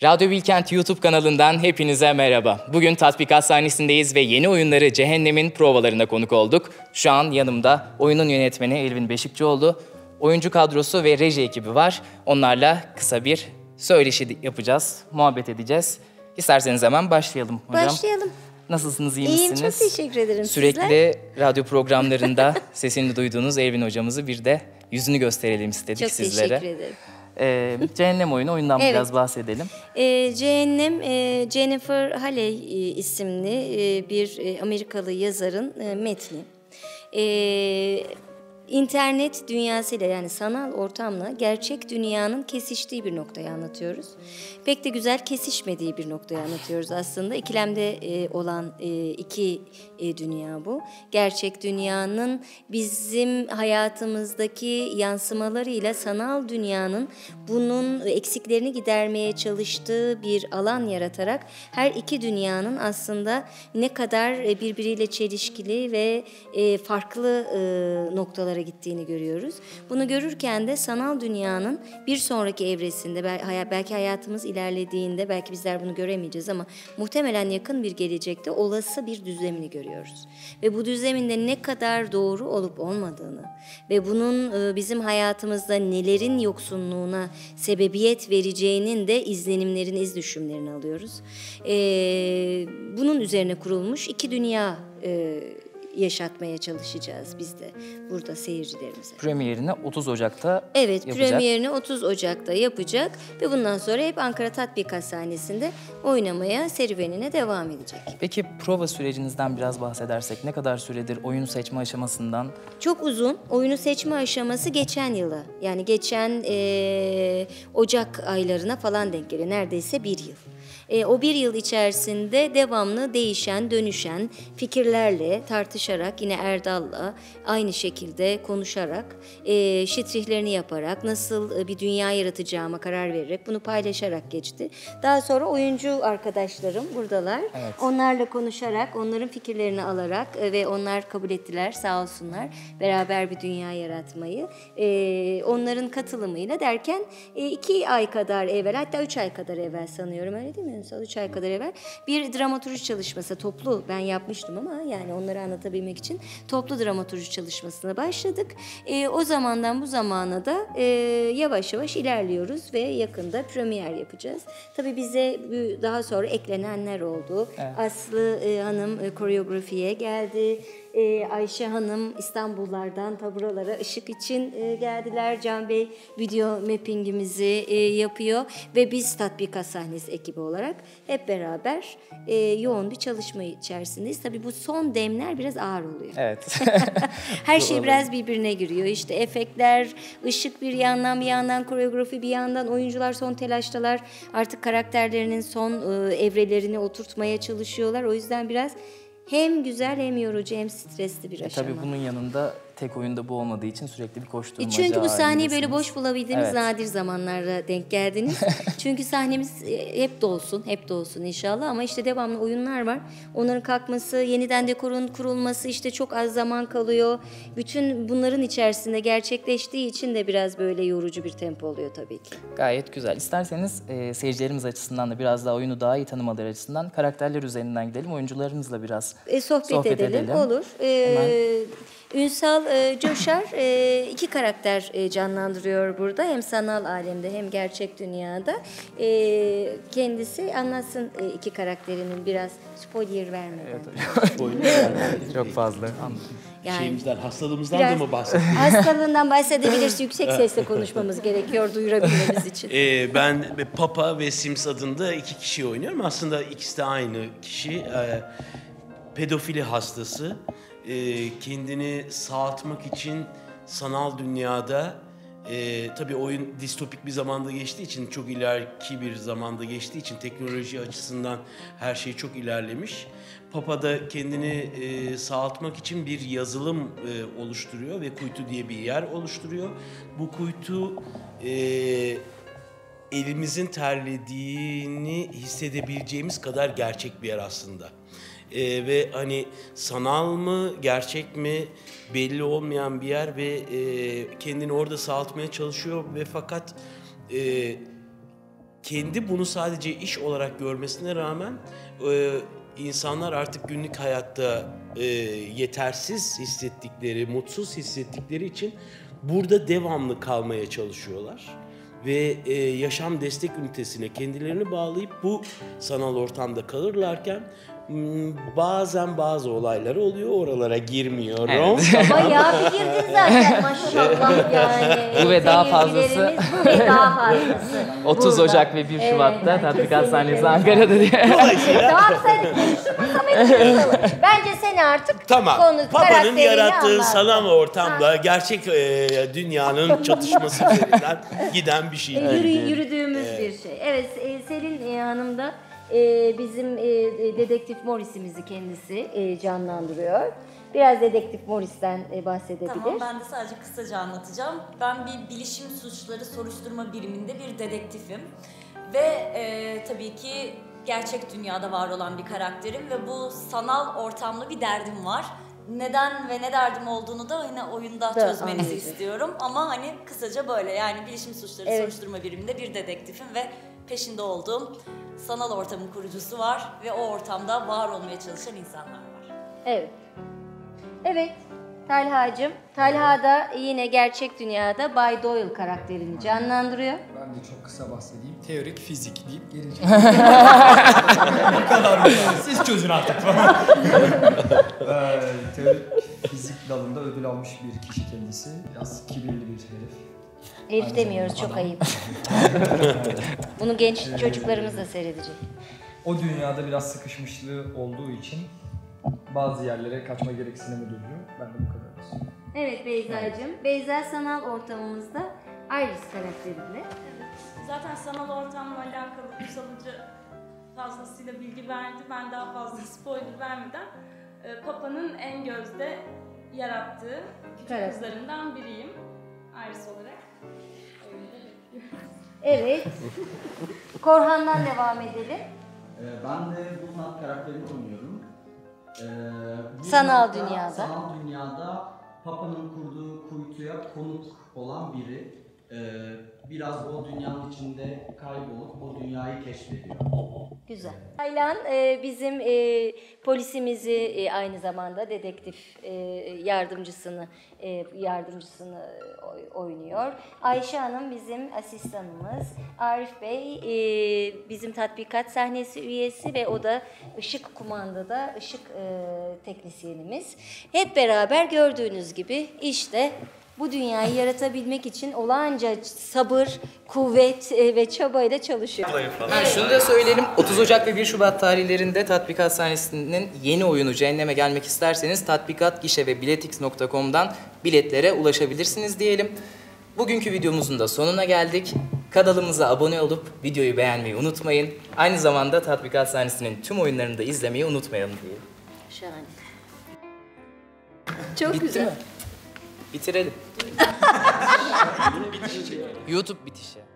Radyo Bilkent YouTube kanalından hepinize merhaba. Bugün tatbikat sahnesindeyiz ve yeni oyunları Cehennem'in provalarına konuk olduk. Şu an yanımda oyunun yönetmeni Elvin Beşikçioğlu, oyuncu kadrosu ve reji ekibi var. Onlarla kısa bir söyleşi yapacağız, muhabbet edeceğiz. İsterseniz hemen başlayalım hocam. Başlayalım. Nasılsınız, iyi misiniz? İyiyim, çok teşekkür ederim. Sürekli Sizler? radyo programlarında sesini duyduğunuz Elvin hocamızı bir de yüzünü gösterelim istedik çok sizlere. Çok teşekkür ederim. Cehennem oyundan evet. Biraz bahsedelim. Cehennem, Jennifer Halley isimli bir Amerikalı yazarın metni. İnternet dünyasıyla, yani sanal ortamla gerçek dünyanın kesiştiği bir noktayı anlatıyoruz. Pek de güzel kesişmediği bir noktayı anlatıyoruz aslında. İkilemde olan iki dünya bu. Gerçek dünyanın bizim hayatımızdaki yansımalarıyla sanal dünyanın bunun eksiklerini gidermeye çalıştığı bir alan yaratarak her iki dünyanın aslında ne kadar birbiriyle çelişkili ve farklı noktalara gittiğini görüyoruz. Bunu görürken de sanal dünyanın bir sonraki evresinde, belki hayatımız ilerlediğinde, belki bizler bunu göremeyeceğiz ama muhtemelen yakın bir gelecekte olası bir düzlemini görüyoruz. Ve bu düzleminde ne kadar doğru olup olmadığını ve bunun bizim hayatımızda nelerin yoksunluğuna sebebiyet vereceğinin de izlenimlerini, iz düşümlerini alıyoruz. Bunun üzerine kurulmuş iki dünya yaşatmaya çalışacağız biz de burada seyircilerimize. Premierini 30 Ocak'ta yapacak. Evet, premierini 30 Ocak'ta yapacak ve bundan sonra hep Ankara Tatbikat sahnesinde oynamaya serüvenine devam edecek. Peki prova sürecinizden biraz bahsedersek, ne kadar süredir oyunu seçme aşamasından? Çok uzun. Oyunu seçme aşaması geçen yıla, yani geçen Ocak aylarına falan denk geliyor. Neredeyse bir yıl. O bir yıl içerisinde devamlı değişen, dönüşen fikirlerle tartışarak, yine Erdal'la aynı şekilde konuşarak, şitrihlerini yaparak, nasıl bir dünya yaratacağıma karar vererek bunu paylaşarak geçti. Daha sonra oyuncu arkadaşlarım buradalar. Evet. Onlarla konuşarak, onların fikirlerini alarak ve onlar kabul ettiler, sağ olsunlar, beraber bir dünya yaratmayı. Onların katılımıyla derken 2 ay kadar evvel, hatta 3 ay kadar evvel sanıyorum, öyle değil mi? 3 ay kadar evvel bir dramaturji çalışması, toplu, ben yapmıştım ama yani onları anlatabilmek için toplu dramaturji çalışmasına başladık. O zamandan bu zamana da yavaş yavaş ilerliyoruz ve yakında premier yapacağız. Tabii bize daha sonra eklenenler oldu. Evet. Aslı Hanım koreografiye geldi. Ayşe Hanım İstanbullardan buralara ışık için geldiler. Can Bey video mappingimizi yapıyor ve biz tatbikat sahnesi ekibi olarak hep beraber yoğun bir çalışma içerisindeyiz. Tabii bu son demler biraz ağır oluyor. Evet. Her şey biraz birbirine giriyor. İşte efektler, ışık bir yandan koreografi bir yandan, oyuncular son telaştalar. Artık karakterlerinin son evrelerini oturtmaya çalışıyorlar. O yüzden biraz hem güzel hem yorucu hem stresli bir aşama. Tabii bunun yanında tek oyunda bu olmadığı için sürekli bir koşturmaca. Çünkü bu sahneyi böyle boş bulabildiğimiz evet. nadir zamanlarda denk geldiniz. Çünkü sahnemiz hep dolsun inşallah, ama işte devamlı oyunlar var. Onların kalkması, yeniden dekorun kurulması, işte çok az zaman kalıyor. Bütün bunların içerisinde gerçekleştiği için de biraz böyle yorucu bir tempo oluyor tabii ki. Gayet güzel. İsterseniz seyircilerimiz açısından da biraz daha oyunu daha iyi tanımaları açısından karakterler üzerinden gidelim. Oyuncularımızla biraz sohbet edelim. Olur. Ünsal Coşar 2 karakter canlandırıyor burada. Hem sanal alemde hem gerçek dünyada. Kendisi anlatsın 2 karakterinin, biraz spoiler vermeden. Evet. Çok fazla. Yani, şeyimizden, hastalığımızdan da mı bahsediyoruz? Hastalığından bahsedebilirsin. Yüksek sesle konuşmamız gerekiyor duyurabilmemiz için. Ben Papa ve Sims adında 2 kişi oynuyorum. Aslında ikisi de aynı kişi. Pedofili hastası. Kendini sağaltmak için sanal dünyada, tabii oyun distopik bir zamanda geçtiği için, çok ileriki bir zamanda geçtiği için teknoloji açısından her şey çok ilerlemiş. Papa da kendini sağaltmak için bir yazılım oluşturuyor ve kuytu diye bir yer oluşturuyor. Bu kuytu elimizin terlediğini hissedebileceğimiz kadar gerçek bir yer aslında. Ve hani sanal mı, gerçek mi belli olmayan bir yer ve kendini orada sağaltmaya çalışıyor ve fakat kendi bunu sadece iş olarak görmesine rağmen insanlar artık günlük hayatta yetersiz hissettikleri, mutsuz hissettikleri için burada devamlı kalmaya çalışıyorlar. Ve yaşam destek ünitesine kendilerini bağlayıp bu sanal ortamda kalırlarken bazen bazı olaylar oluyor, oralara girmiyorum. Evet. Bayağı bir girdin zaten maşallah yani. Bu ve daha fazlası. Bu ve daha fazlası. 30 Burada. Ocak ve 1 Şubat'ta Evet, tatbikat sahnesi kesinlikle. Ankara'da diye. Tamam sen konuşturma Bence seni artık Tamam, konu, Papa'nın karakterini yarattığı anlat. sanal ortamda gerçek dünyanın çatışması üzerinden giden bir şey. Yürüdüğümüz bir şey. Evet, Selin Hanım da bizim dedektif Morris'imizi kendisi canlandırıyor. Biraz dedektif Morris'ten bahsedebilir. Tamam, ben de sadece kısaca anlatacağım. Ben bir bilişim suçları soruşturma biriminde bir dedektifim. Ve tabii ki gerçek dünyada var olan bir karakterim ve bu sanal ortamlı bir derdim var. Neden ve ne derdim olduğunu da hani oyunda çözmenizi istiyorum. Ama hani kısaca böyle, yani bilişim suçları soruşturma biriminde bir dedektifim ve peşinde olduğum sanal ortamın kurucusu var ve o ortamda var olmaya çalışan insanlar var. Evet. Evet, Talha'cığım. Talha da yine gerçek dünyada Bay Doyle karakterini canlandırıyor. Ben de çok kısa bahsedeyim. Teorik fizik deyip geleceğim. Bu kadar. Siz çözün artık. Teorik fizik dalında ödül almış bir kişi kendisi. Biraz kibirli bir herif. Herif demiyoruz, çok ayıp. Bunu genç çocuklarımız da seyredecek. O dünyada biraz sıkışmışlığı olduğu için bazı yerlere kaçma gereksinimi duyuyor. Ben de bu kadar. Evet Beyza'cığım. Beyza sanal ortamımızda Iris karakteriyle. Zaten sanal ortamla alakalı Ünsal Hoca fazlasıyla bilgi verdi. Ben daha fazla spoiler vermeden Papa'nın en gözde yarattığı küçük kızlarından biriyim. Iris olarak. Evet. Korhan'dan devam edelim. Ben de Buznat karakterini oynuyorum. Sanal dünyada. Sanal dünyada Papa'nın kurduğu kuytuya konuk olan biri. Biraz o dünyanın içinde kaybolup o dünyayı keşfediyor. Güzel. Aylan bizim polisimizi aynı zamanda dedektif yardımcısını oynuyor. Ayşe Hanım bizim asistanımız. Arif Bey bizim tatbikat sahnesi üyesi ve o da ışık kumandada ışık teknisyenimiz. Hep beraber gördüğünüz gibi işte bu dünyayı yaratabilmek için olağanca sabır, kuvvet ve çabayla çalışıyor. Şunu da söyleyelim. 30 Ocak ve 1 Şubat tarihlerinde Tatbikat Sahnesi'nin yeni oyunu Cehenneme gelmek isterseniz tatbikatgişe ve biletix.com'dan biletlere ulaşabilirsiniz diyelim. Bugünkü videomuzun da sonuna geldik. Kanalımıza abone olup videoyu beğenmeyi unutmayın. Aynı zamanda Tatbikat Sahnesi'nin tüm oyunlarını da izlemeyi unutmayalım diyelim. Şahane. Çok Bitti güzel. mi? Bitirelim. YouTube bitişi.